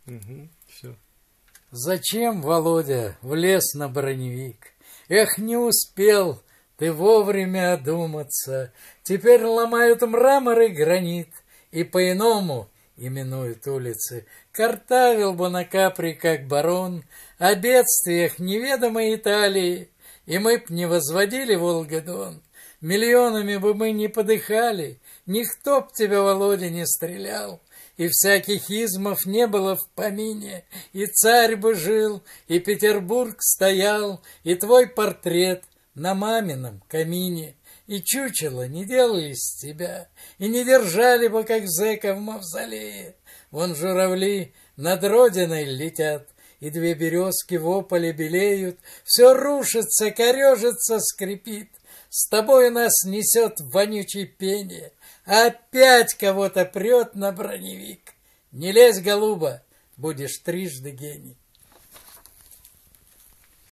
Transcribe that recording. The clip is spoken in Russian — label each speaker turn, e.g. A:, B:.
A: Все.
B: Зачем, Володя, влез на броневик? Эх, не успел ты вовремя одуматься. Теперь ломают мрамор и гранит, и по-иному именуют улицы. Картавил бы на Капри, как барон, о бедствиях неведомой Италии, и мы б не возводили Волга-Дон. Миллионами бы мы не подыхали, никто б тебя, Володя, не стрелял. И всяких измов не было в помине, и царь бы жил, и Петербург стоял, и твой портрет на мамином камине, и чучело не делали из тебя, и не держали бы, как зэка в мавзолее. Вон журавли над родиной летят, и две березки в ополе белеют, все рушится, корежится, скрипит. С тобой нас несет вонючий пение, опять кого-то прет на броневик. Не лезь, голуба, будешь трижды гений.